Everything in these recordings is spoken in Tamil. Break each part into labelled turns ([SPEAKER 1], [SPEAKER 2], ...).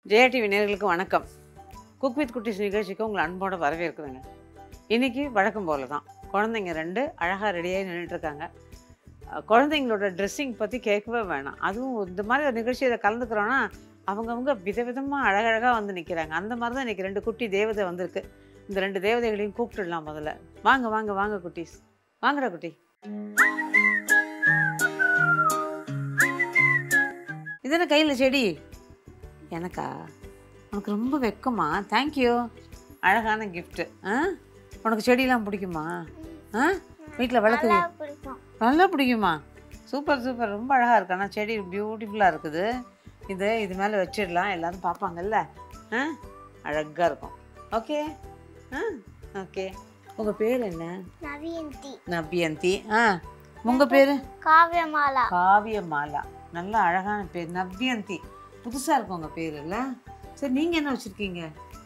[SPEAKER 1] JayaTV நேயர்களுக்கு வணக்கம். குக் வித் குட்டீஸ் நிகழ்ச்சிக்கு உங்களை அன்போட வரவேற்கிறேங்க. இன்றைக்கி வழக்கம் போல தான் குழந்தைங்க 2 அழகாக ரெடியாகி நின்றுட்டுருக்காங்க. குழந்தைங்களோட ட்ரெஸ்ஸிங் பற்றி கேட்கவே வேணாம். அதுவும் இந்த மாதிரி ஒரு நிகழ்ச்சியில் கலந்துக்கிறோன்னா அவங்கவுங்க விதவிதமாக அழகழகாக வந்து நிற்கிறாங்க. அந்த மாதிரி தான் இன்றைக்கி 2 குட்டி தேவதை வந்திருக்கு. இந்த 2 தேவதைகளையும் கூப்பிட்டுடலாம் முதல்ல. வாங்க வாங்க வாங்க குட்டீஸ், வாங்கடா குட்டி. இது என்ன கையில் செடி? எனக்கா? உனக்கு ரொம்ப வெக்கமா? தேங்க்யூ, அழகான கிஃப்ட்டு. உனக்கு செடியெலாம் பிடிக்குமா? வீட்டில் வளர்க்குது? நல்லா பிடிக்குமா? சூப்பர் சூப்பர், ரொம்ப அழகாக இருக்கு. ஆனால் செடி பியூட்டிஃபுல்லாக இருக்குது. இது மேலே வச்சிடலாம், எல்லோரும் பார்ப்பாங்கல்ல. அழகாக இருக்கும். Okay okay. உங்கள் பேர் என்ன?
[SPEAKER 2] நவியந்தி.
[SPEAKER 1] நவியந்தி. உங்கள் பேர்?
[SPEAKER 2] காவியமாலா.
[SPEAKER 1] காவியமாலா, நல்லா அழகான பேர். நவியந்தி, புதுசாக இருக்கும் உங்கள் பேர் இல்லை? சரி, நீங்கள் என்ன வச்சுருக்கீங்க?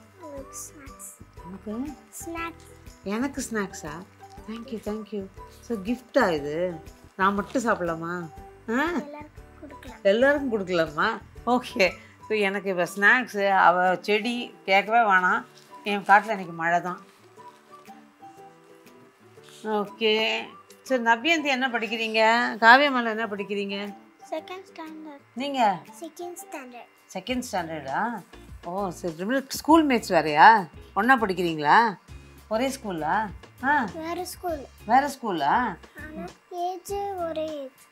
[SPEAKER 1] எனக்கு ஸ்நாக்ஸா? Thank you thank you. ஸோ கிஃப்டா இது? நான் மட்டும் சாப்பிடலாமா? எல்லாருக்கும் கொடுக்கலாமா? ஓகே. ஸோ எனக்கு இப்போ ஸ்நாக்ஸு, அவள் செடி கேட்கவே வேணாம். என் காட்டில் இன்றைக்கி மழை தான். ஓகே. சரி, நவ்யந்தி என்ன படிக்கிறீங்க? காவியமாலா என்ன படிக்கிறீங்க?
[SPEAKER 2] Second standard.
[SPEAKER 1] நீங்கள்?
[SPEAKER 2] செகண்ட்
[SPEAKER 1] ஸ்டாண்டர்டா? ஓ சரி. ஸ்கூல் மேட்ஸ் வேறையா? ஒன்றா படிக்கிறீங்களா? ஒரே ஸ்கூலா? வேறு ஸ்கூலா?
[SPEAKER 2] ஏஜ் ஒரே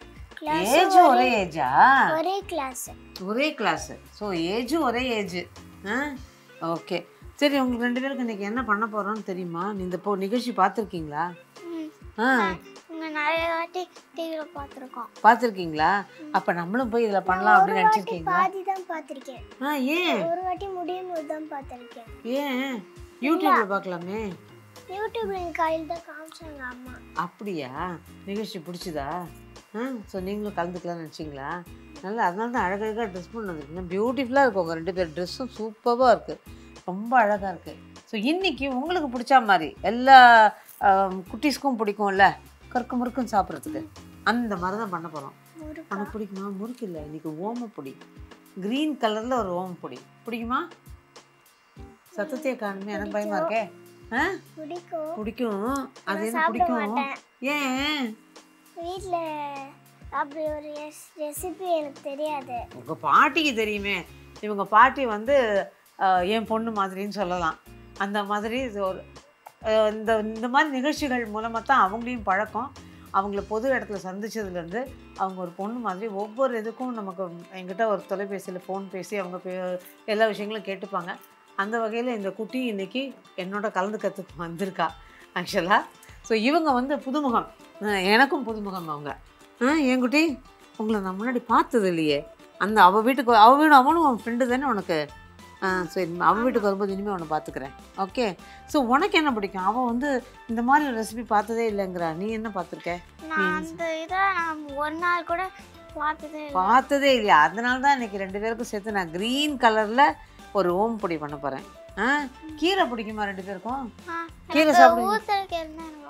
[SPEAKER 1] ஏஜா? ஒரே கிளாஸு. ஸோ ஏஜும் ஒரே ஏஜ். ஓகே. சரி, உங்களுக்கு 2 பேருக்கு இன்றைக்கி என்ன பண்ண போகிறோன்னு தெரியுமா? இந்த நிகழ்ச்சி பார்த்துருக்கீங்களா?
[SPEAKER 2] நிறைய வாட்டி டிவியில் பார்த்துருக்கோம்.
[SPEAKER 1] பார்த்துருக்கீங்களா? அப்போ நம்மளும் போய் இதில் பண்ணலாம் அப்படின்னு நினச்சிருக்கீங்களா?
[SPEAKER 2] பாதி தான் பார்த்துருக்கேன்.
[SPEAKER 1] ஏன்?
[SPEAKER 2] ஒரு வாட்டி முடியும் போது தான் பார்த்துருக்கேன்.
[SPEAKER 1] ஏன்? யூடியூப்பில் பார்க்கலாமே.
[SPEAKER 2] யூடியூப்ல எங்கள் கையில் தான் காமிச்சாங்க அம்மா.
[SPEAKER 1] அப்படியா? நிகழ்ச்சி பிடிச்சிதா? ஸோ நீங்களும் கலந்துக்கலாம்னு நினச்சிங்களா? நல்லா, அதனால தான் அழகழகாக ட்ரெஸ் பண்ணி வந்துருக்கீங்க. பியூட்டிஃபுல்லாக இருக்கும். உங்கள் 2 பேர் ட்ரெஸ்ஸும் சூப்பராக இருக்குது, ரொம்ப அழகாக இருக்குது. ஸோ இன்றைக்கி உங்களுக்கு பிடிச்ச மாதிரி எல்லா குட்டீஸ்க்கும் பிடிக்கும்ல, கருக்கு முறுக்குன்னு சாப்பிட்றதுக்கு, அந்த மாதிரி தான் பண்ண போகிறோம். உனக்கு பிடிக்குமா? முறுக்கு இல்லை, இன்றைக்கி ஓமப்பொடி. க்ரீன் கலரில் ஒரு ஓமப்பொடி பிடிக்குமா? சத்தத்தையே காணுமே, எனக்கு பயமாக இருக்கே. பிடிக்கும். அது என்ன பிடிக்கும்? ஏன்?
[SPEAKER 2] வீட்டில் அப்படி ஒரு ரெசிபி எனக்கு தெரியாது.
[SPEAKER 1] உங்கள் பாட்டிக்கு தெரியுமே. இவங்க பாட்டி வந்து என் பொண்ணு மாதிரின்னு சொல்லலாம். அந்த மாதிரி ஒரு இந்த மாதிரி நிகழ்ச்சிகள் மூலமாக தான் அவங்களையும் பழக்கம். அவங்கள பொது இடத்துல சந்தித்ததுலேருந்து அவங்க ஒரு பொண்ணு மாதிரி ஒவ்வொரு இதுக்கும் நமக்கு என்கிட்ட ஒரு தொலைபேசியில் ஃபோன் பேசி அவங்க எல்லா விஷயங்களும் கேட்டுப்பாங்க. அந்த வகையில் இந்த குட்டி இன்றைக்கி என்னோட கலந்துக்கிறதுக்கு வந்திருக்கா ஆக்சுவலாக. ஸோ இவங்க வந்து புதுமுகம், எனக்கும் புதுமுகம் அவங்க. என் குட்டி, உங்களை நான் முன்னாடி பார்த்தது இல்லையே. அவள் வீட்டுக்கு அவனும் அவன் ஃப்ரெண்டு தானே உனக்கு? சரி, அவள் வீட்டுக்கு வரும்போது இனிமேல் உன்னை பார்த்துக்கிறேன். ஓகே. ஸோ உனக்கு என்ன பிடிக்கும்? அவள் வந்து இந்த மாதிரி ஒரு ரெசிபி பார்த்ததே இல்லைங்கிறா. நீ என்ன பார்த்துருக்க?
[SPEAKER 2] ஒரு நாள் கூட
[SPEAKER 1] பார்த்ததே இல்லையா? அதனால தான் இன்றைக்கி 2 பேருக்கும் சேர்த்து நான் க்ரீன் கலரில் ஒரு ஓம் பொடி பண்ண போகிறேன். கீரை பிடிக்குமா 2 பேருக்கும்? கீரை சாப்பிடுங்க.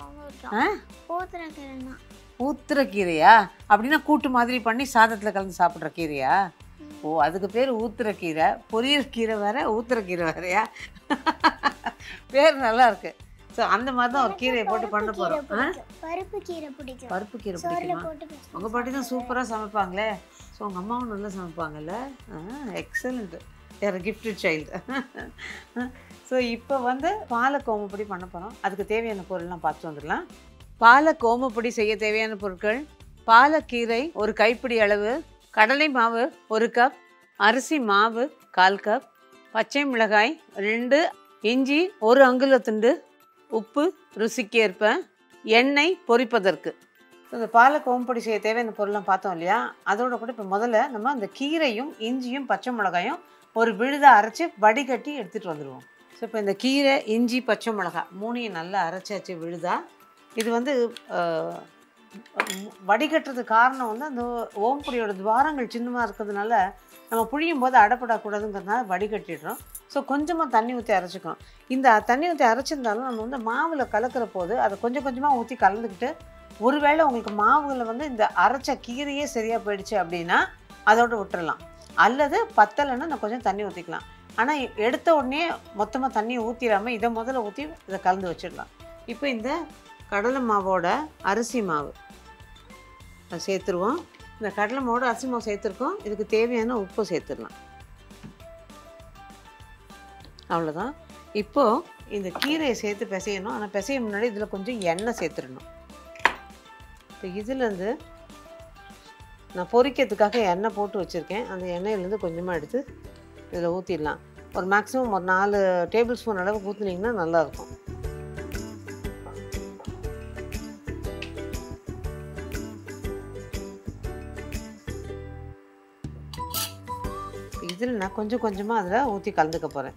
[SPEAKER 1] ஊத்துறக்கீரையா? அப்படின்னா கூட்டு மாதிரி பண்ணி சாதத்தில் கலந்து சாப்பிட்ற கீரையா? ஓ, அதுக்கு பேர் ஊத்துறக்கீரை. பொரியல் கீரை வேறு, ஊத்துறக்கீரை வேறையா? பேர் நல்லா இருக்கு. ஸோ அந்த மாதிரி தான் ஒரு கீரையை போட்டு பண்ண போகிறோம்.
[SPEAKER 2] பருப்பு கீரை பிடிக்கும்.
[SPEAKER 1] பருப்பு கீரை பிடிக்குமா? உங்கள் பாட்டி தான் சூப்பராக சமைப்பாங்களே. ஸோ உங்கள் அம்மாவும் நல்லா சமைப்பாங்கல்ல. எக்ஸலண்ட்டு, யார் கிஃப்டட் சைல்டு. ஸோ இப்போ வந்து பாலக்கோமப்பொடி பண்ண போகிறோம். அதுக்கு தேவையான பொருள்லாம் பார்த்து வந்துடலாம். பாலக்கோமப்பொடி செய்ய தேவையான பொருட்கள்: பாலக்கீரை 1 கைப்பிடி அளவு, கடலை மாவு 1 கப், அரிசி மாவு 1/4 கப், பச்சை மிளகாய் 2, இஞ்சி 1 அங்குலத்துண்டு, உப்பு ருசிக்கேற்ப, எண்ணெய் பொரிப்பதற்கு. இந்த பாலக்கோமப்பொடி செய்ய தேவையான பொருள்லாம் பார்த்தோம் இல்லையா? அதோட கூட இப்போ முதல்ல நம்ம அந்த கீரையும் இஞ்சியும் பச்சை மிளகாயும் ஒரு விழுதாக அரைச்சி வடிகட்டி எடுத்துகிட்டு வந்துடுவோம். ஸோ இப்போ இந்த கீரை, இஞ்சி, பச்சை மிளகாய் 3ஐயும் நல்லா அரைச்சாச்சு விழுதா. இது வந்து வடிகட்டுறதுக்கு காரணம் வந்து அந்த ஓம்பொடியோட துவாரங்கள் சின்னமாக இருக்கிறதுனால நம்ம புழியும் போது அடப்படக்கூடாதுங்கிறதுனால வடிகட்டிடுறோம். ஸோ கொஞ்சமாக தண்ணி ஊற்றி அரைச்சிக்கணும். இந்த தண்ணி ஊற்றி அரைச்சிருந்தாலும் நம்ம வந்து மாவில் கலக்கிற போது அதை கொஞ்சம் கொஞ்சமாக ஊற்றி கலந்துக்கிட்டு, ஒருவேளை உங்களுக்கு மாவில் வந்து இந்த அரைச்ச கீரையே சரியாக போயிடுச்சு அப்படின்னா அதோடு விட்டுறலாம். அல்லது பத்தலைன்னா நான் கொஞ்சம் தண்ணி ஊற்றிக்கலாம். ஆனால் எடுத்த உடனே மொத்தமாக தண்ணியை ஊற்றிடாமல் இதை முதல்ல ஊற்றி இதை கலந்து வச்சிடலாம். இப்போ இந்த கடலை மாவோட அரிசி மாவு அதை சேர்த்துருவோம். இந்த கடலை மாவோட அரிசி மாவு சேர்த்துருக்கோம். இதுக்கு தேவையான உப்பு சேர்த்துடலாம். அவ்வளோதான். இப்போது இந்த கீரையை சேர்த்து பிசையணும். ஆனால் பிசைய முன்னாடி இதில் கொஞ்சம் எண்ணெய் சேர்த்துடணும். இப்போ இதுலேருந்து நான் பொரிக்கிறதுக்காக எண்ணெய் போட்டு வச்சுருக்கேன். அந்த எண்ணெயிலேருந்து கொஞ்சமாக எடுத்து இதில் ஊற்றிடலாம். ஒரு மேக்ஸிமம் ஒரு 4 டேபிள் ஸ்பூன் அளவுக்கு ஊற்றுனீங்கன்னா நல்லாயிருக்கும். இதில் நான் கொஞ்சம் கொஞ்சமாக அதில் ஊற்றி கலந்துக்க போகிறேன்.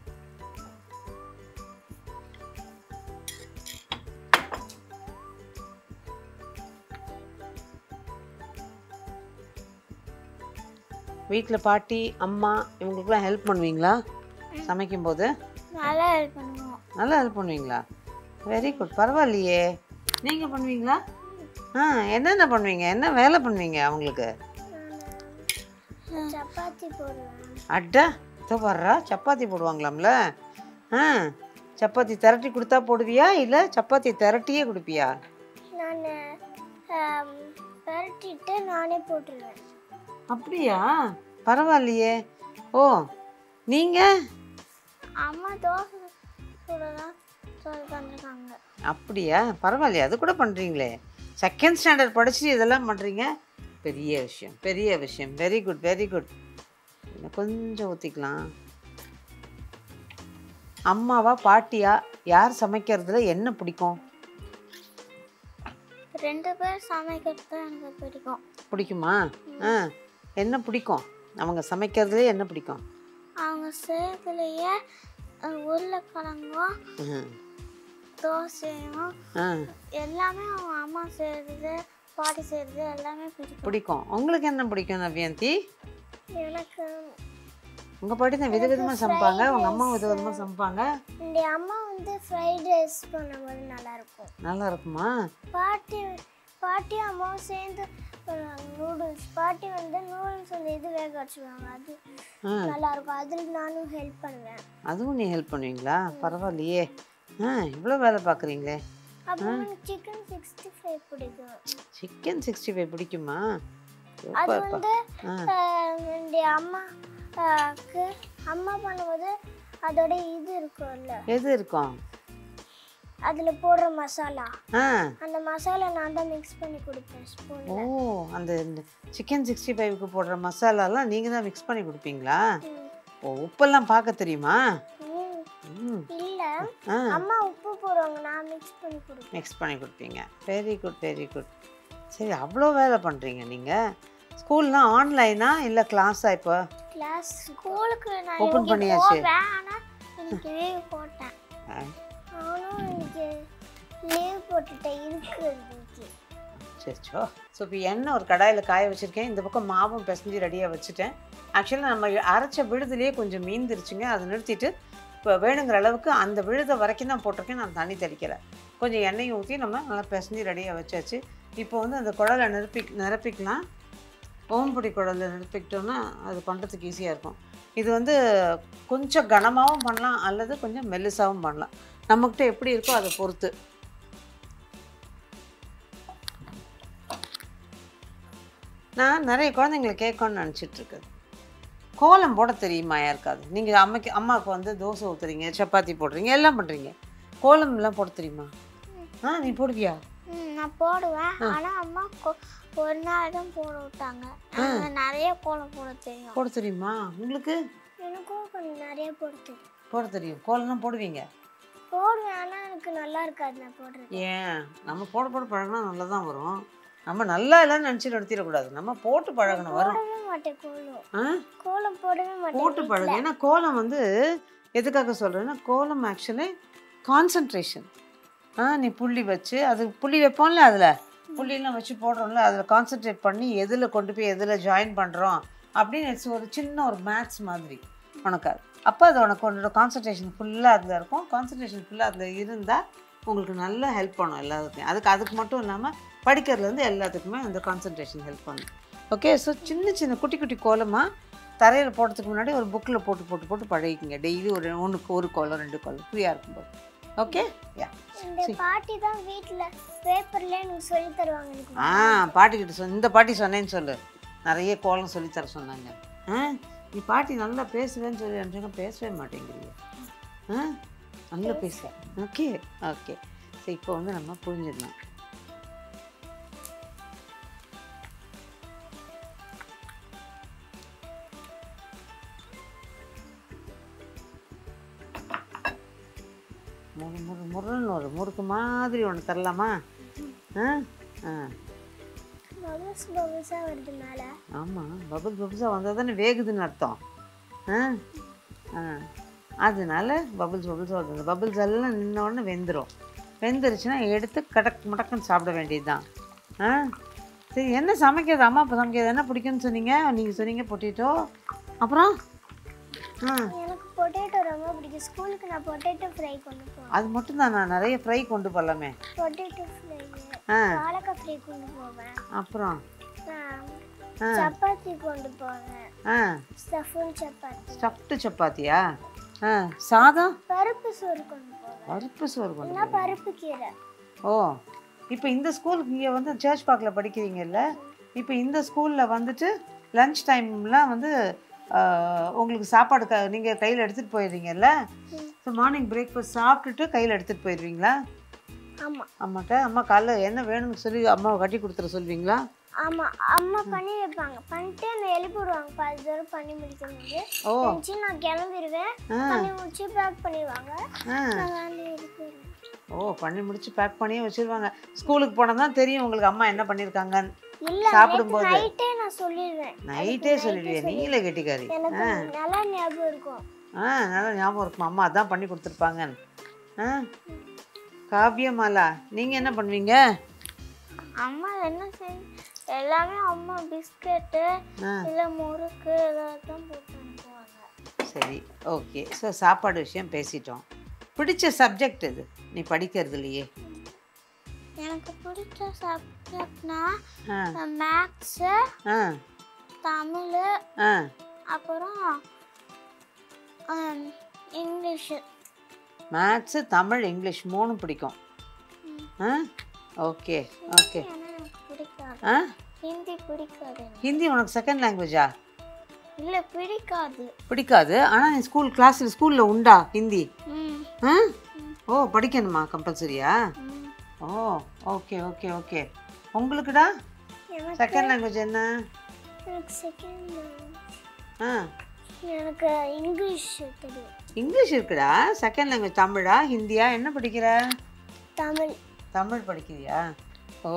[SPEAKER 1] வீட்டில் பாட்டி அம்மா இவங்களுக்குலாம் ஹெல்ப் பண்ணுவீங்களா சமைக்கும்போது?
[SPEAKER 2] நல்லா ஹெல்ப் பண்ணுவோம்.
[SPEAKER 1] நல்லா ஹெல்ப் பண்ணுவீங்களா? Very good. பரவாயில்லையே. நீங்கள் பண்ணுவீங்களா? என்னென்ன பண்ணுவீங்க? என்ன வேலை பண்ணுவீங்க அவங்களுக்கு?
[SPEAKER 2] சப்பாத்தி போடுவேன்.
[SPEAKER 1] அட்டா இதோ வர்றா சப்பாத்தி போடுவாங்களாம்ல. சப்பாத்தி திரட்டி கொடுத்தா போடுவியா இல்லை சப்பாத்தி திரட்டியே கொடுப்பியா?
[SPEAKER 2] நான் பரட்டிட்டு நானே போட்டுருவேன்.
[SPEAKER 1] அப்படியா? பரவாயில்லையே. ஓ நீங்கள்?
[SPEAKER 2] அம்மா தோசை சுடலாம் சொல்லி தந்துருக்காங்க.
[SPEAKER 1] அப்படியா? பரவாயில்லையா? அது கூட பண்ணுறீங்களே. செகண்ட் ஸ்டாண்டர்ட் படிச்சுட்டு இதெல்லாம் பண்ணுறீங்க. பெரிய விஷயம் பெரிய விஷயம். Very good very good. இன்னும் கொஞ்சம் ஊற்றிக்கலாம். அம்மாவா பாட்டியா யார் சமைக்கிறதுல என்ன பிடிக்கும்?
[SPEAKER 2] 2 பேர் சமைக்கிறது தான் எனக்கு பிடிக்கும்.
[SPEAKER 1] பிடிக்குமா? என்ன பிடிக்கும்? அவங்க சமைக்கிறதுலே என்ன பிடிக்கும்?
[SPEAKER 2] அவங்க செய்யறதுலையே உருளைக்கிழங்கும் தோசையும் எல்லாமே அவங்க அம்மா செய்கிறது பாட்டி செய்கிறது எல்லாமே பிடிக்கும்.
[SPEAKER 1] உங்களுக்கு என்ன பிடிக்கும் நவ்யந்தி?
[SPEAKER 2] எனக்கு
[SPEAKER 1] உங்கள் பாட்டி தான் விதவிதமாக சமைப்பாங்க. உங்கள் அம்மா விதவிதமாக சமைப்பாங்க.
[SPEAKER 2] இந்த அம்மா வந்து ஃப்ரைட் ரைஸ் பண்ணும்போது நல்லாயிருக்கும்.
[SPEAKER 1] நல்லா இருக்குமா?
[SPEAKER 2] பாட்டி அம்மாவும் சேர்ந்து நூடுல்ஸ். பாட்டி வந்து நூடுல்ஸ் வந்து இது வேக வச்சுருவாங்க. அது நல்லாயிருக்கும். அதில் நானும் ஹெல்ப் பண்ணுவேன்.
[SPEAKER 1] அதுவும் நீ ஹெல்ப் பண்ணுவீங்களா? பரவாயில்லையே. இவ்வளோ வேலை பார்க்குறீங்களே.
[SPEAKER 2] அப்புறம் சிக்கன் 65 பிடிக்கும்.
[SPEAKER 1] சிக்கன் 65 பிடிக்குமா?
[SPEAKER 2] அது வந்து இந்த அம்மா பண்ணும்போது அதோட இது இருக்கும்ல.
[SPEAKER 1] எது இருக்கும்?
[SPEAKER 2] அதில் போடுற மசாலா. அந்த மசாலா நான் தான் மிக்ஸ் பண்ணி கொடுப்பேன் ஸ்பூன்ல.
[SPEAKER 1] ஓ அந்த சிக்கன் 65க்கு போடுற மசாலாலாம் நீங்கள் தான் மிக்ஸ் பண்ணி கொடுப்பீங்களா? ஓ உப்பெல்லாம் பார்க்க தெரியுமா?
[SPEAKER 2] இல்ல அம்மா உப்பு போடுவாங்க, நான் மிக்ஸ் பண்ணி கொடுப்பேன்.
[SPEAKER 1] மிக்ஸ் பண்ணி கொடுப்பீங்க. Very good very good. சரி அவ்வளோ வேலை பண்ணுறீங்க நீங்கள். ஸ்கூல்லாம் ஆன்லைனா இல்லை கிளாஸா? இப்போ
[SPEAKER 2] கிளாஸ் ஸ்கூலுக்கு நான்
[SPEAKER 1] ஓப்பன் பண்ணியாச்சு.
[SPEAKER 2] ஆனால் எனக்கு லீவ் போட்டேன். நானும் எனக்கு லீவ் போட்டுட்டேன் இருக்கு.
[SPEAKER 1] சரிச்சோ. ஸோ இப்போ எண்ணெய் ஒரு கடாயில் காய வச்சுருக்கேன். இந்த பக்கம் மாவும் பிசைஞ்சு ரெடியாக வச்சுட்டேன். ஆக்சுவலாக நம்ம அரைச்ச விழுதுலேயே கொஞ்சம் மீந்துருச்சுங்க. அதை நிறுத்திட்டு இப்போ வேணுங்கிற அளவுக்கு அந்த விழுதை வரைக்கும் தான் போட்டிருக்கேன். நான் தண்ணி தெளிக்கலை. கொஞ்சம் எண்ணெயை ஊற்றி நம்ம நல்லா பிசைஞ்சு ரெடியாக வச்சாச்சு. இப்போ வந்து அந்த குடலை நிரப்பிக்கலாம். ஓம்புடி குடலை நிரப்பிக்கிட்டோன்னா அது பண்ணுறதுக்கு ஈஸியாக இருக்கும். இது வந்து கொஞ்சம் கனமாகவும் பண்ணலாம் அல்லது கொஞ்சம் மெல்லிசாகவும் பண்ணலாம். நம்மக்கிட்ட எப்படி இருக்கோ அதை பொறுத்து. நான் நிறைய குழந்தைங்களை கேட்கணும்னு நினச்சிட்ருக்கேன். கோலம் போட தெரியுமா யாருக்காது? நீங்கள் அம்மாவுக்கு வந்து தோசை ஊற்றுறீங்க, சப்பாத்தி போடுறீங்க, எல்லாம் பண்ணுறீங்க. கோலம்லாம் போட தெரியுமா? நீ போடுவியா?
[SPEAKER 2] நான் போடுவேன். ஆனால் அம்மா ஒரு நாள் தான் போட விட்டாங்க. நிறைய கோலம் போட தெரியும்.
[SPEAKER 1] போட தெரியுமா உங்களுக்கு?
[SPEAKER 2] எனக்கும் கொஞ்சம் நிறைய
[SPEAKER 1] போட தெரியும். கோலம்லாம் போடுவீங்க?
[SPEAKER 2] போடுவேன். ஆனால் எனக்கு நல்லா இருக்காது நான் போடுறது.
[SPEAKER 1] ஏன்? நம்ம போட பழகினா நல்லா தான் வரும். நம்ம நல்லா இல்லைன்னு நினச்சி நடத்திடக்கூடாது. நம்ம போட்டு பழகணும். வரும்.
[SPEAKER 2] கோலம் போடவே மாட்டேன்.
[SPEAKER 1] போட்டு பழகு. ஏன்னா கோலம் வந்து எதுக்காக சொல்கிறேன்னா, கோலம் ஆக்சுவலி கான்சன்ட்ரேஷன். நீ புள்ளி வச்சு அது புள்ளி வைப்போம்ல, அதில் புள்ளிலாம் வச்சு போடுறோம்ல, அதில் கான்சன்ட்ரேட் பண்ணி எதில் கொண்டு போய் எதில் ஜாயின் பண்ணுறோம் அப்படின்னு ஒரு சின்ன ஒரு மேத்ஸ் மாதிரி உனக்கு. அப்போ அது உனக்கு கான்சன்ட்ரேஷன் ஃபுல்லாக அதில் இருக்கும். கான்சன்ட்ரேஷன் ஃபுல்லாக அதில் இருந்தால் உங்களுக்கு நல்லா ஹெல்ப் பண்ணும் எல்லாத்துக்கும். அதுக்கு மட்டும் இல்லாமல் படிக்கிறதுலேருந்து எல்லாத்துக்குமே அந்த கான்சன்ட்ரேஷன் ஹெல்ப் பண்ணும். ஓகே. ஸோ சின்ன சின்ன குட்டி குட்டி கோலமாக தரையில் போடுறதுக்கு முன்னாடி ஒரு புக்கில் போட்டு போட்டு போட்டு பழகிக்குங்க. டெய்லி ஒன்றுக்கு ஒரு கோலம் 2 கோலம் ஃப்ரீயாக இருக்கும்போது. Okay yeah.
[SPEAKER 2] இந்த பாட்டி தான் வீட்டில் பேப்பர்ல எனக்கு சொல்லி தருவாங்க எனக்கு.
[SPEAKER 1] பாட்டிக்கிட்ட இந்த பாட்டி சொன்னேன்னு சொல்லு, நிறைய கோலம் சொல்லித்தர சொன்னாங்க. நீ பாட்டி நல்லா பேசுவேன்னு சொல்லி அனுப்பிச்சுங்க, பேசவே மாட்டேங்கிறீங்க. நல்லா பேசுவேன். Okay okay. சரி, இப்போ வந்து நம்ம புரிஞ்சிடலாம். முருன்னு ஒரு முறுக்கு மாதிரி ஒன்று தரலாமா? ஆமாம், பபுள்ஸாக வந்தால் தானே வேகுதுன்னு அர்த்தம். அதனால பபுள்ஸாக வருது. அந்த பபுள்ஸ் எல்லாம் நின்னோடனே வெந்துருச்சுன்னா எடுத்து கடக்கு முடக்குன்னு சாப்பிட வேண்டியது தான். சரி, என்ன சமைக்கிறது? அம்மா இப்போ சமைக்கிறது என்ன பிடிக்கும்னு சொன்னீங்க? நீங்கள் சொன்னீங்க பொட்டேட்டோ. அப்புறம்
[SPEAKER 2] எனக்கு பொட்டேட்டோ ரொம்ப பிடிக்கும். ஸ்கூலுக்கு நான் பொட்டேட்டோ ஃப்ரை கொண்டு போவேன்.
[SPEAKER 1] அது மட்டும் தான், நான் நிறைய ஃப்ரை கொண்டு போகலாமே.
[SPEAKER 2] பொட்டேட்டோ ஃப்ரை, வாழைக்காய் ஃப்ரை கொண்டு போவேன்.
[SPEAKER 1] அப்புறம்
[SPEAKER 2] சப்பாத்தி கொண்டு போவேன். ஸ்டஃப்டு
[SPEAKER 1] சப்பாத்தியா? சாதம்
[SPEAKER 2] பருப்பு சோறு கொண்டு போவேன்.
[SPEAKER 1] பருப்பு சோறு கொண்டு
[SPEAKER 2] போவேன். பருப்பு கீரை.
[SPEAKER 1] ஓ, இப்போ இந்த ஸ்கூலுக்கு இங்கே வந்து சர்ச் பார்க்கில் படிக்கிறீங்கல்ல, இப்போ இந்த ஸ்கூலில் வந்துட்டு லன்ச் டைம்லாம் வந்து உங்களுக்கு சாப்பாடு நீங்கள் கையில் எடுத்துகிட்டு போயிடுறீங்கல்ல. ஸோ மார்னிங் பிரேக்ஃபாஸ்ட் சாப்பிட்டுட்டு கையில் எடுத்துகிட்டு போயிடுவீங்களா?
[SPEAKER 2] ஆமாம்.
[SPEAKER 1] அம்மாட்ட அம்மா காலைல என்ன வேணும்னு சொல்லி அம்மாவை கட்டி கொடுத்துட சொல்வீங்களா?
[SPEAKER 2] ஆமாம், அம்மா பண்ணி வைப்பாங்க. பண்ணிட்டு என்னை எழுப்பி விடுவாங்க. 10 தடவை பண்ணி முடிக்கும்போது நான் கிளம்பிடுவேன். பண்ணி முடிச்சு பேக் பண்ணிடுவாங்க.
[SPEAKER 1] பண்ணி முடிச்சு பேக் பண்ணியே வச்சிருவாங்க. ஸ்கூலுக்கு போனால் தான் தெரியும் உங்களுக்கு அம்மா என்ன பண்ணியிருக்காங்கன்னு.
[SPEAKER 2] சாப்பிடும்போது நைட்டே நான் சொல்லிடுவேன்.
[SPEAKER 1] நைட்டே சொல்லிடுவேன். நீங்களே கெட்டிக்காரி.
[SPEAKER 2] நல்லா ஞாபகம் இருக்கும்.
[SPEAKER 1] நல்லா ஞாபகம் இருக்கும். அம்மா அதான் பண்ணி கொடுத்துருப்பாங்கன்னு. காவியமாலா, நீங்கள் என்ன பண்ணுவீங்க?
[SPEAKER 2] அம்மா என்ன எல்லாமே அம்மா பிஸ்கெட்டு இல்லை முறுக்கு இதெல்லாம் போட்டு அனுப்புவாங்க.
[SPEAKER 1] சரி, ஓகே. ஸோ சாப்பாடு விஷயம் பேசிட்டோம். பிடிச்ச சப்ஜெக்ட் எது நீ படிக்கிறதுலையே?
[SPEAKER 2] எனக்கு பிடிச்ச சப்ஜெக்ட்னா மேக்ஸு, தமிழ், அப்புறம் இங்கிலீஷு.
[SPEAKER 1] மேத்ஸு, தமிழ், இங்கிலீஷ் 3 பிடிக்கும். Okay okay.
[SPEAKER 2] ஹிந்தி பிடிக்காது.
[SPEAKER 1] ஹிந்தி உனக்கு செகண்ட் லாங்குவேஜா?
[SPEAKER 2] இல்லை,
[SPEAKER 1] பிடிக்காது. ஆனால் நீ ஸ்கூலில் உண்டா ஹிந்தி? ஓ, படிக்கணுமா? கம்பல்சரியா? ஓ, ஓகே ஓகே ஓகே. உங்களுக்குடா செகண்ட் லாங்குவேஜ் என்ன?
[SPEAKER 2] எனக்கு இங்கிலீஷ் தெரியும்.
[SPEAKER 1] இங்கிலீஷ் இருக்குடா. செகண்ட் லாங்குவேஜ் தமிழா ஹிந்தியா? என்ன படிக்கிற?
[SPEAKER 2] தமிழ்.
[SPEAKER 1] தமிழ் படிக்கிறியா? ஓ,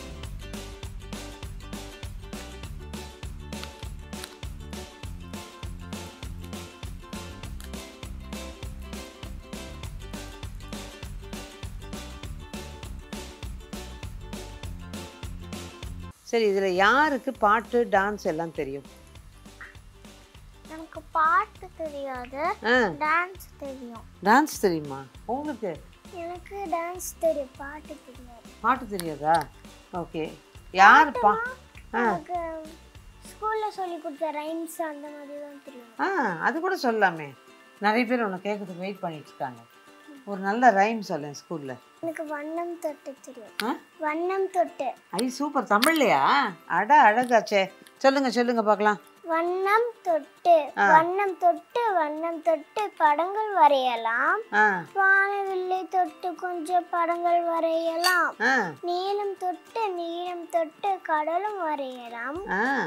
[SPEAKER 1] சரி. இதில் யாருக்கு பாட்டு டான்ஸ் எல்லாம் தெரியும்?
[SPEAKER 2] எனக்கு பாட்டு தெரியாது, டான்ஸ் தெரியும்.
[SPEAKER 1] டான்ஸ் தெரியுமா உங்களுக்கு?
[SPEAKER 2] எனக்கு டான்ஸ் தெரியும், பாட்டு தெரியாது.
[SPEAKER 1] பாட்டு தெரியாதா? ஓகே. யார்
[SPEAKER 2] எனக்கு ஸ்கூல்ல சொல்லி கொடுத்த ரைம்ஸ் அந்த மாதிரி தான் தெரியும்.
[SPEAKER 1] அது கூட சொல்லலாமே. நிறைய பேர் உன்னை கேட்கறதுக்கு வெயிட் பண்ணிட்டு இருக்காங்க. ஒரு நல்ல ரைம் சொல்ல ஸ்கூல்ல.
[SPEAKER 2] எனக்கு வண்ணம் தொட்டு தெரியும். வண்ணம் தொட்டு.
[SPEAKER 1] சூப்பர். தமிழ்லையா? அழகாச்சே. சொல்லுங்க பார்க்கலாம்.
[SPEAKER 2] வண்ணம் தொட்டு வண்ணம் தொட்டு வண்ணம் தொட்டு படங்கள் வரையலாம். வானவில்லை தொட்டு கொஞ்சம் படங்கள் வரையலாம். நீளம் தொட்டு கடலும் வரையலாம்.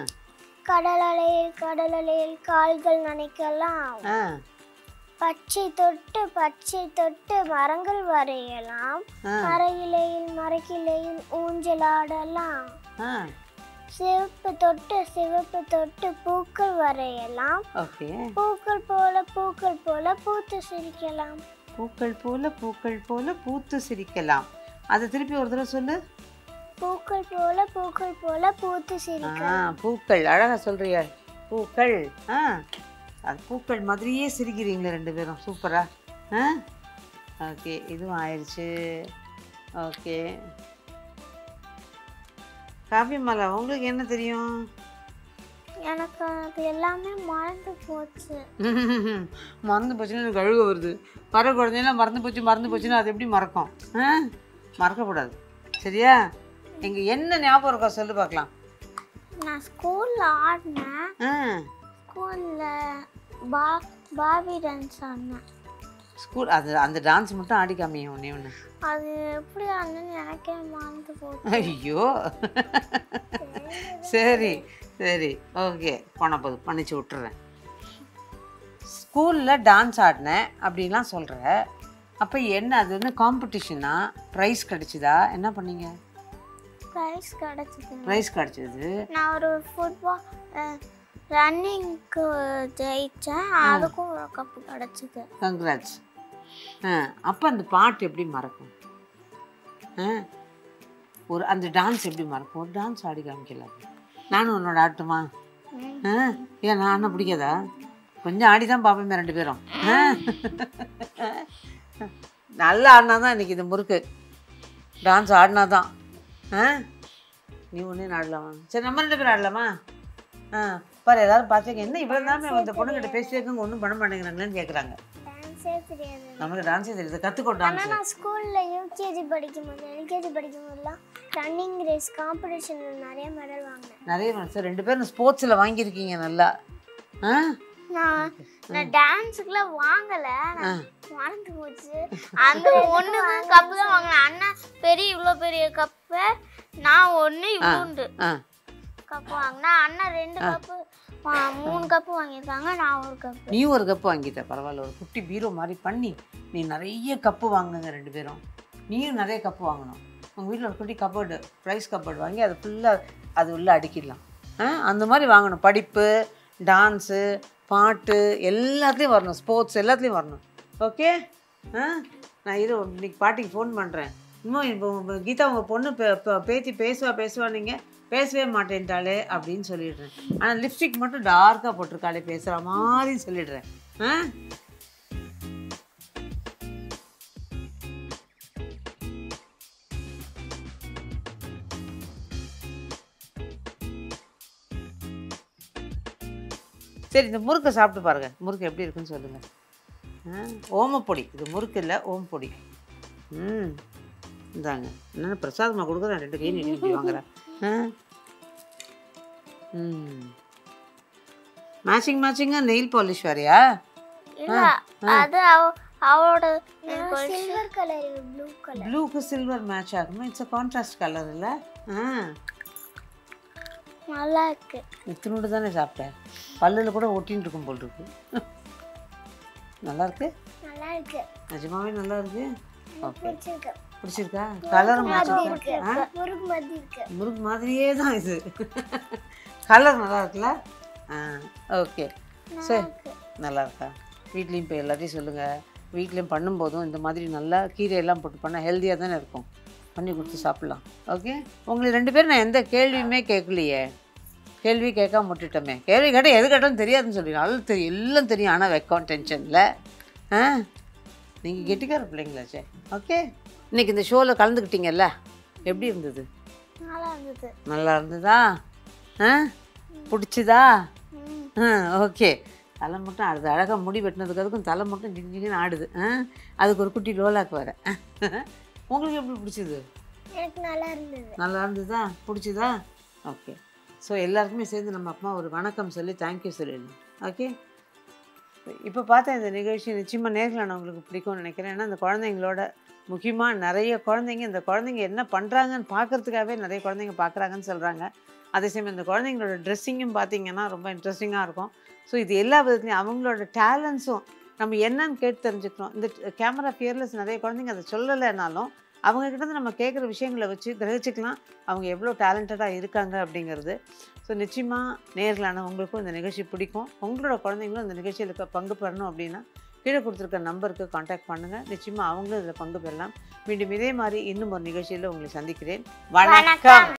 [SPEAKER 2] கடலலையில் கால்கள் நனைக்கலாம். பச்சை தொட்டு மரங்கள் வரையலாம். மரக்கிளையில் ஊஞ்சலாடலாம். சிவப்பு தொட்டு பூக்கள் வரையலாம். பூக்கள் போல பூத்து சிரிக்கலாம்.
[SPEAKER 1] பூக்கள் போல பூத்து சிரிக்கலாம். அதை திருப்பி ஒரு தடவை சொல்லு.
[SPEAKER 2] பூக்கள் போல பூத்து சிரிக்கலாம்.
[SPEAKER 1] பூக்கள் அழகா சொல்றியா? பூக்கள். அது பூக்கள் மாதிரியே சிரிக்கிறீங்களே 2 பேரும். சூப்பரா. ஓகே, இதுவும் ஆயிடுச்சு. ஓகே. காவியமாலா, உங்களுக்கு என்ன தெரியும்?
[SPEAKER 2] எனக்கு அது எல்லாமே மறந்து போச்சு.
[SPEAKER 1] மறந்து போச்சுன்னா எனக்கு அழுக வருது. வர குழந்தைலாம் மறந்து போச்சுன்னா அது எப்படி மறக்கும்? மறக்கக்கூடாது. சரியா? எங்க என்ன ஞாபகம் இருக்கா சொல்லு பார்க்கலாம்.
[SPEAKER 2] நான் ஸ்கூல்ல ஆடினேன். ஸ்கூல்ல பாபி டான்ஸ் ஆடினேன்.
[SPEAKER 1] ஸ்கூல் அது அந்த டான்ஸ் மட்டும் ஆடி காமியும் ஒன்று.
[SPEAKER 2] அது எப்படி ஆடுன்னு எனக்கே மறந்து போச்சு.
[SPEAKER 1] ஐயோ சரி சரி ஓகே போன போது பண்ணிச்சு விட்டுறேன். ஸ்கூலில் டான்ஸ் ஆடினேன் அப்படின்லாம் சொல்கிற. அப்போ என்ன அது என்ன காம்படிஷனா? ப்ரைஸ் கிடச்சிதா? என்ன பண்ணீங்க? ப்ரைஸ் கிடச்சிது.
[SPEAKER 2] நான் ஒரு ஃபுட்பால் ரன்னிங்க்கு ஜெயித்தேன். அதுக்கும் ஒரு கப்பு கிடச்சிது.
[SPEAKER 1] கங்க்ராட்ஸ். அப்போ அந்த பாட்டு எப்படி மறக்கும்? ஒரு அந்த டான்ஸ் எப்படி மறக்கும்? ஒரு டான்ஸ் ஆடி காமிக்கலாம். நானும் உன்னோட ஆட்டுமா? ஏன் நான் அண்ணன் பிடிக்காதா? கொஞ்சம் ஆடி தான் பார்ப்போமே 2 பேரும். நல்லா ஆடினா தான் இன்றைக்கி இது முறுக்கு. டான்ஸ் ஆடினா தான். நீ ஒன்றே ஆடலாமா? சரி நம்ம 2 பேரும் ஆடலாமா? பாரு எல்லாரும் பார்த்துக்க என்ன இவ்வளோ தானே அந்த பொண்ணுக்கிட்ட பேசியிருக்கவங்க ஒன்றும் பண்ண மாட்டேங்கிறாங்களேன்னு கேட்குறாங்க. நமக்கு டான்ஸே தெரியுது. கற்றுக்கோ டான்ஸ்.
[SPEAKER 2] நான் ஸ்கூலில் யூகேஜி படிக்கும்போது எல்கேஜி படிக்கும்போதுலாம் ரன்னிங் ரேஸ் காம்படிஷனில் நிறைய மெடல் வாங்கினேன்.
[SPEAKER 1] நிறைய சார் 2 பேரும் ஸ்போர்ட்ஸில் வாங்கியிருக்கீங்க நல்லா.
[SPEAKER 2] நான் டான்ஸுக்குலாம் வாங்கலை, மறந்து போச்சு. அந்த ஒன்று கப்பு தான் வாங்கினேன். அண்ணா இவ்வளோ பெரிய கப்பு, நான் ஒன்று இவ்வளோண்டு கப்பு வாங்கினேன். அண்ணா 2 கப்பு 3 கப்பு வாங்கியிருக்காங்க. நான் ஒரு கப்பு.
[SPEAKER 1] நீ ஒரு கப்பு வாங்கிட்ட பரவாயில்ல. ஒரு குட்டி பீரோ மாதிரி பண்ணி நீ நிறைய கப்பு வாங்குங்க 2 பேரும். நீயும் நிறைய கப்பு வாங்கணும். உங்கள் வீட்டில் ஒரு குட்டி கப்போர்டு ப்ரைஸ் கப்போர்டு வாங்கி அது ஃபுல்லாக அது உள்ளே அடுக்கிடலாம். அந்த மாதிரி வாங்கணும். படிப்பு, டான்ஸு, பாட்டு எல்லாத்துலேயும் வரணும். ஸ்போர்ட்ஸ் எல்லாத்துலேயும் வரணும். ஓகே? நான் இன்னைக்கு பாட்டிக்கு ஃபோன் பண்ணுறேன். இன்னும் இப்போ கீதா உங்கள் பொண்ணு பேத்தி பேசுவா நீங்கள் பேசவே மாட்டேன்ட்டாளே அப்படின்னு சொல்லிடுறேன். ஆனால் லிப்ஸ்டிக் மட்டும் டார்க்காக போட்டிருக்காளே பேசுகிற மாதிரி சொல்லிடுறேன். சரி இந்த முறுக்கை சாப்பிட்டு பாருங்கள். முறுக்கு எப்படி இருக்குன்னு சொல்லுங்கள். ஓமப்பொடி. இது முறுக்கு இல்லை, ஓமப்பொடி. இந்தாங்க. என்னென்ன பிரசாதமாக கொடுக்குறேன். 2 கையும் நீட்டி வாங்குறேன். மேட்சிங்காக நெயில் பாலிஷ் வரையா?
[SPEAKER 2] அது அவளோட சில்வர் கலர்,
[SPEAKER 1] ப்ளூக்கு சில்வர் மேட்ச் ஆகுமா? இட்ஸ் அ கான்ட்ராஸ்ட் கலர் இல்லை?
[SPEAKER 2] நல்லா இருக்கு.
[SPEAKER 1] இத்தினோடு தானே சாப்பிட்டேன். பல்லில் கூட ஒட்டின்னு இருக்கும் போல் இருக்கு. நல்லா இருக்கு. நிஜமாவே நல்லா இருக்கு. ஓகே பிடிச்சிருக்கா? கலரும் முறுக்கு மாதிரியே தான் இது. கலர் நல்லா இருக்குல்ல? ஓகே சரி நல்லா இருக்கா? வீட்லேயும் இப்போ எல்லாத்தையும் சொல்லுங்கள். வீட்லேயும் பண்ணும்போதும் இந்த மாதிரி நல்லா கீரையெல்லாம் போட்டு பண்ணால் ஹெல்த்தியாக தானே இருக்கும். பண்ணி கொடுத்து சாப்பிட்லாம். ஓகே? உங்களுக்கு 2 பேரும் நான் எந்த கேள்வியுமே கேட்கலையே. கேள்வி கேட்காம முட்டுட்டோமே. கேள்வி கேட்டால் எது கேட்டாலும் தெரியாதுன்னு சொல்லிடுறோம். அது தெரியும், எல்லாம் தெரியும். ஆனால் வைக்கோம் டென்ஷனில். நீங்கள் கெட்டிக்கார பிள்ளைங்களாச்சே. ஓகே இன்றைக்கி இந்த ஷோவில் கலந்துக்கிட்டீங்கல்ல, எப்படி இருந்தது? நல்லா இருந்ததா? பிடிச்சிதா? ஓகே. தலை மட்டும் ஆடுது. அழகாக முடி வெட்டினதுக்கு அதுக்கும் தலை மட்டும் ஜிங்கின்னு ஆடுது. அதுக்கு ஒரு குட்டி ரோலாக்கு வர. உங்களுக்கு எப்படி பிடிச்சிது?
[SPEAKER 2] எனக்கு நல்லா இருந்ததா?
[SPEAKER 1] பிடிச்சிதா? ஓகே. ஸோ எல்லாருக்குமே சேர்ந்து நம்ம அப்பா ஒரு வணக்கம் சொல்லி தேங்க்யூ சொல்லிடணும். ஓகே இப்போ பார்த்தா இந்த நிகழ்ச்சி நிச்சயமாக நேர்களானவங்களுக்கு பிடிக்கும்னு நினைக்கிறேன். ஏன்னா இந்த குழந்தைங்களோட முக்கியமாக நிறைய குழந்தைங்க இந்த குழந்தைங்க என்ன பண்ணுறாங்கன்னு பார்க்குறதுக்காகவே நிறைய குழந்தைங்க பார்க்குறாங்கன்னு சொல்கிறாங்க. அதே சமயம் இந்த குழந்தைங்களோட ட்ரெஸ்ஸிங்கும் பார்த்திங்கன்னா ரொம்ப இன்ட்ரெஸ்டிங்காக இருக்கும். ஸோ இது எல்லா விதத்துலையும் அவங்களோட டேலண்ட்ஸும் நம்ம என்னன்னு கேட்டு தெரிஞ்சுக்கணும். இந்த கேமரா ஃபியர்லெஸ் நிறைய குழந்தைங்க அதை சொல்லலைனாலும் அவங்கக்கிட்ட நம்ம கேட்குற விஷயங்களை வச்சு கிரகிச்சிக்கலாம் அவங்க எவ்வளோ டேலண்டடாக இருக்காங்க அப்படிங்கிறது. ஸோ நிச்சயமாக நேர்களான உங்களுக்கும் இந்த நிகழ்ச்சி பிடிக்கும். உங்களோட குழந்தைங்களும் இந்த நிகழ்ச்சியில் பங்கு பெறணும் அப்படின்னா கீழே கொடுத்துருக்க நம்பருக்கு காண்டாக்ட் பண்ணுங்கள். நிச்சயமாக அவங்களும் இதில் பங்கு பெறலாம். மீண்டும் இதே மாதிரி இன்னும் ஒரு நிகழ்ச்சியில் உங்களை சந்திக்கிறேன். வணக்கம்.